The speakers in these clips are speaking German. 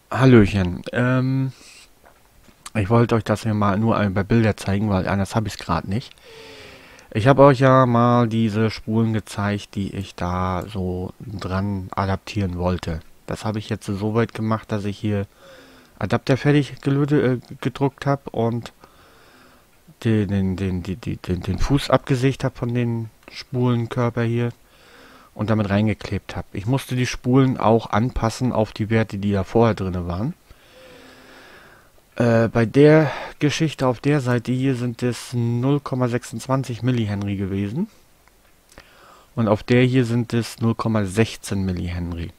Hallöchen. Ich wollte euch das hier mal nur bei Bilder zeigen, weil anders habe ich es gerade nicht. Ich habe euch ja mal diese Spulen gezeigt, die ich da so dran adaptieren wollte. Das habe ich jetzt so weit gemacht, dass ich hier Adapter fertig gedruckt habe und den Fuß abgesägt habe von den Spulenkörper hier und damit reingeklebt habe. Ich musste die Spulen auch anpassen auf die Werte, die da vorher drin waren. Bei der Geschichte auf der Seite hier sind es 0,26 Millihenry gewesen. Und auf der hier sind es 0,16 Millihenry.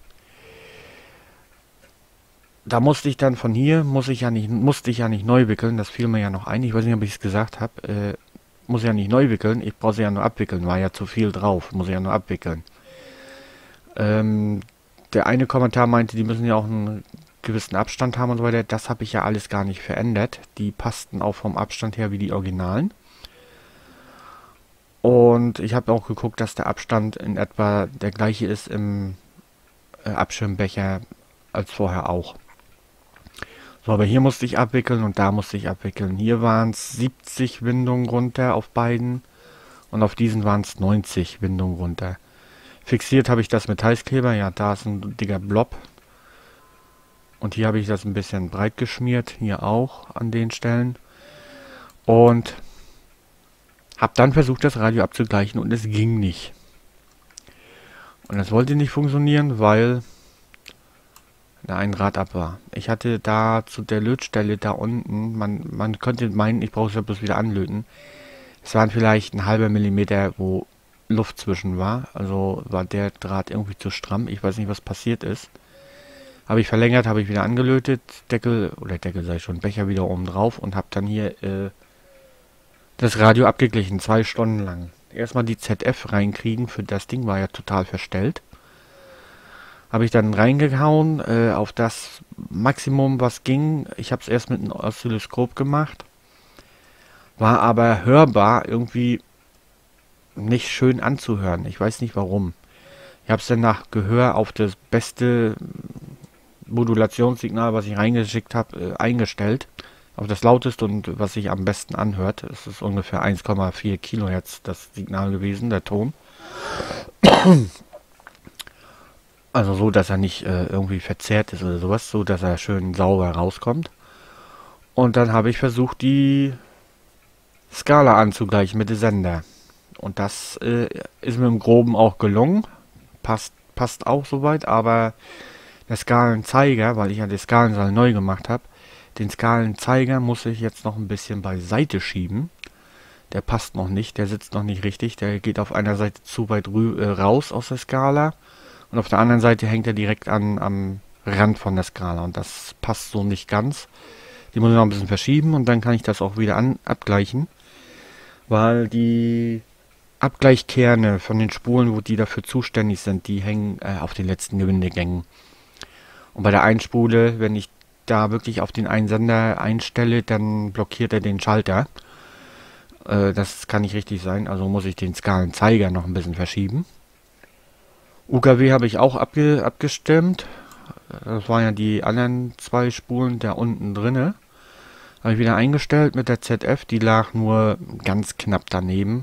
Da musste ich dann von hier, musste ich ja nicht neu wickeln. Das fiel mir ja noch ein. Ich weiß nicht, ob ich es gesagt habe. Muss ja nicht neu wickeln. Ich brauche sie ja nur abwickeln. War ja zu viel drauf. Muss ich ja nur abwickeln. Ähm, Der eine Kommentar meinte, die müssen ja auch einen gewissen Abstand haben und so weiter. Das habe ich ja alles gar nicht verändert. Die passten auch vom Abstand her wie die Originalen. Und ich habe auch geguckt, dass der Abstand in etwa der gleiche ist im Abschirmbecher als vorher auch. So, aber hier musste ich abwickeln und da musste ich abwickeln. Hier waren es 70 Windungen runter auf beiden und auf diesen waren es 90 Windungen runter. Fixiert habe ich das mit Heißkleber. Ja, da ist ein dicker Blob. Und hier habe ich das ein bisschen breit geschmiert. Hier auch an den Stellen. Und habe dann versucht, das Radio abzugleichen und es ging nicht. Und das wollte nicht funktionieren, weil da ein Rad ab war. Ich hatte da zu der Lötstelle da unten, man könnte meinen, ich brauche es ja bloß wieder anlöten. Es waren vielleicht ein halber Millimeter, wo Luft zwischen war. Also war der Draht irgendwie zu stramm. Ich weiß nicht, was passiert ist. Habe ich verlängert, habe ich wieder angelötet. Deckel sei schon, Becher wieder oben drauf und habe dann hier das Radio abgeglichen, 2 Stunden lang. Erstmal die ZF reinkriegen, für das Ding war ja total verstellt. Habe ich dann reingehauen, auf das Maximum, was ging. Ich habe es erst mit einem Oszilloskop gemacht. War aber hörbar irgendwie nicht schön anzuhören. Ich weiß nicht warum. Ich habe es dann nach Gehör auf das beste Modulationssignal, was ich reingeschickt habe, eingestellt. Auf das lauteste und was sich am besten anhört. Es ist ungefähr 1,4 Kilohertz das Signal gewesen, der Ton. Also so, dass er nicht irgendwie verzerrt ist oder sowas, so dass er schön sauber rauskommt. Und dann habe ich versucht, die Skala anzugleichen mit dem Sender. Und das ist mir im Groben auch gelungen. Passt auch soweit, aber der Skalenzeiger, weil ich ja die Skalenzahl neu gemacht habe, den Skalenzeiger muss ich jetzt noch ein bisschen beiseite schieben. Der passt noch nicht, der sitzt noch nicht richtig, der geht auf einer Seite zu weit raus aus der Skala und auf der anderen Seite hängt er direkt am Rand von der Skala und das passt so nicht ganz. Die muss ich noch ein bisschen verschieben und dann kann ich das auch wieder abgleichen, weil die Abgleichkerne von den Spulen, wo die dafür zuständig sind, die hängen auf den letzten Gewindegängen. Und bei der Einspule, wenn ich da wirklich auf den einen Sender einstelle, dann blockiert er den Schalter. Das kann nicht richtig sein, also muss ich den Skalenzeiger noch ein bisschen verschieben. UKW habe ich auch abgestimmt. Das waren ja die anderen 2 Spulen da unten drinne. Habe ich wieder eingestellt mit der ZF, die lag nur ganz knapp daneben.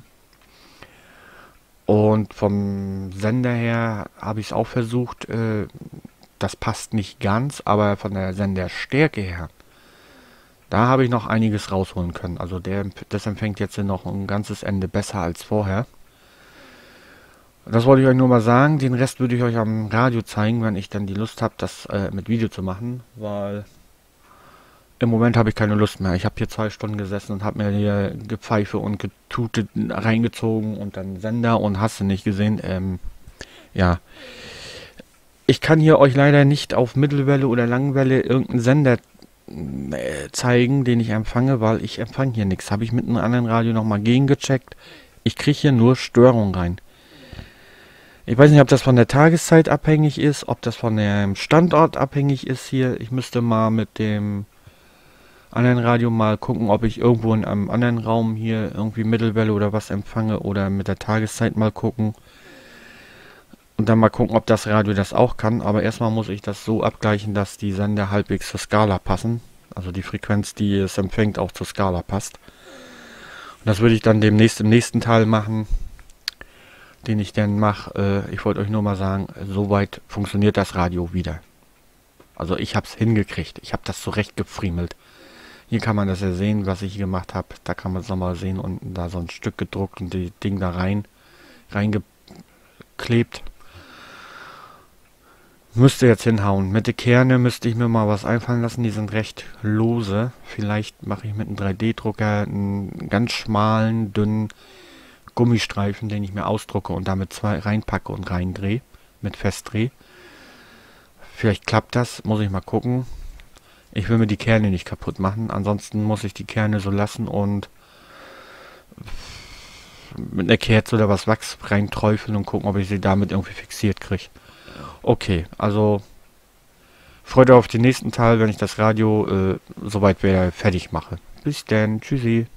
Und vom Sender her habe ich es auch versucht, das passt nicht ganz, aber von der Senderstärke her, da habe ich noch einiges rausholen können. Also das empfängt jetzt noch ein ganzes Ende besser als vorher. Das wollte ich euch nur mal sagen. Den Rest würde ich euch am Radio zeigen, wenn ich dann die Lust habe, das mit Video zu machen, weil im Moment habe ich keine Lust mehr. Ich habe hier 2 Stunden gesessen und habe mir hier Gepfeife und Getute reingezogen und dann Sender und hast du nicht gesehen. Ja, ich kann hier euch leider nicht auf Mittelwelle oder Langwelle irgendeinen Sender zeigen, den ich empfange, weil ich empfange hier nichts. Habe ich mit einem anderen Radio nochmal gegengecheckt. Ich kriege hier nur Störungen rein. Ich weiß nicht, ob das von der Tageszeit abhängig ist, ob das von dem Standort abhängig ist hier. Ich müsste mal mit dem anderen Radio mal gucken, ob ich irgendwo in einem anderen Raum hier irgendwie Mittelwelle oder was empfange oder mit der Tageszeit mal gucken. Und dann mal gucken, ob das Radio das auch kann. Aber erstmal muss ich das so abgleichen, dass die Sender halbwegs zur Skala passen. Also die Frequenz, die es empfängt, auch zur Skala passt. Und das würde ich dann demnächst im nächsten Teil machen, den ich dann mache. Ich wollte euch nur mal sagen, soweit funktioniert das Radio wieder. Also ich habe es hingekriegt. Ich habe das zurechtgefriemelt. Hier kann man das ja sehen, was ich hier gemacht habe. Da kann man es nochmal sehen. Unten da so ein Stück gedruckt und die Ding da reingeklebt. Müsste jetzt hinhauen. Mit den Kerne müsste ich mir mal was einfallen lassen. Die sind recht lose. Vielleicht mache ich mit einem 3D-Drucker einen ganz schmalen, dünnen Gummistreifen, den ich mir ausdrucke und damit zwei reinpacke und reindrehe. Mit Festdreh. Vielleicht klappt das. Muss ich mal gucken. Ich will mir die Kerne nicht kaputt machen. Ansonsten muss ich die Kerne so lassen und mit einer Kerze oder was Wachs reinträufeln und gucken, ob ich sie damit irgendwie fixiert kriege. Okay, also freut euch auf den nächsten Teil, wenn ich das Radio soweit wieder fertig mache. Bis dann, tschüssi.